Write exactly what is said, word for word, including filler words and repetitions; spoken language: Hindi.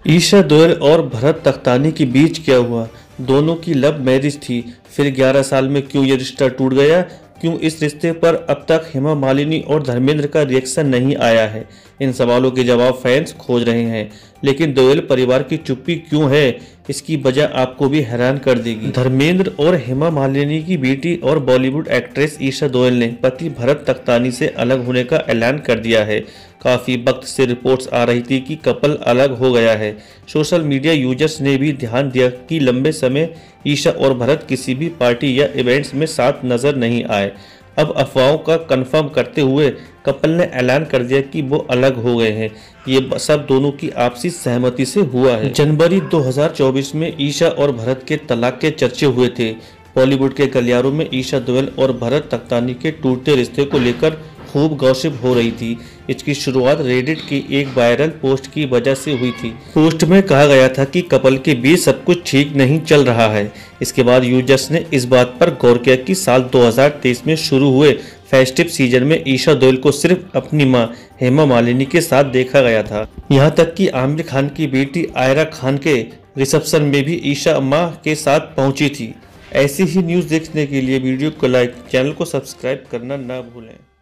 ईशा दोयल और भरत तख्तानी के बीच क्या हुआ? दोनों की लव मैरिज थी, फिर ग्यारह साल में क्यों ये रिश्ता टूट गया? क्यों इस रिश्ते पर अब तक हेमा मालिनी और धर्मेंद्र का रिएक्शन नहीं आया है? इन सवालों के जवाब फैंस खोज रहे हैं, लेकिन दोयल परिवार की चुप्पी क्यों है, इसकी वजह आपको भी हैरान कर देगी। धर्मेंद्र और हेमा मालिनी की बेटी और बॉलीवुड एक्ट्रेस ईशा दोयल ने पति भरत तख्तानी से अलग होने का ऐलान कर दिया है। काफी वक्त से रिपोर्ट्स आ रही थी कि कपल अलग हो गया है। सोशल मीडिया यूजर्स ने भी ध्यान दिया कि लंबे समय ईशा और भरत किसी भी पार्टी या इवेंट्स में साथ नजर नहीं आए। अब अफवाहों का कंफर्म करते हुए कपल ने ऐलान कर दिया कि वो अलग हो गए हैं। ये सब दोनों की आपसी सहमति से हुआ है। जनवरी दो हज़ार चौबीस में ईशा और भरत के तलाक के चर्चे हुए थे। बॉलीवुड के गलियारों में ईशा दोयल और भरत तख्तानी के टूटते रिश्ते को लेकर खूब गॉसिप हो रही थी। इसकी शुरुआत रेडिट की एक वायरल पोस्ट की वजह से हुई थी। पोस्ट में कहा गया था कि कपल के बीच सब कुछ ठीक नहीं चल रहा है। इसके बाद यूजर्स ने इस बात पर गौर किया कि साल दो हज़ार तेईस में शुरू हुए फेस्टिव सीजन में ईशा दोयल को सिर्फ अपनी मां हेमा मालिनी के साथ देखा गया था। यहाँ तक कि आमिर खान की बेटी आयरा खान के रिसेप्शन में भी ईशा मां के साथ पहुंची थी। ऐसी ही न्यूज़ देखने के लिए वीडियो को लाइक, चैनल को सब्सक्राइब करना ना भूलें।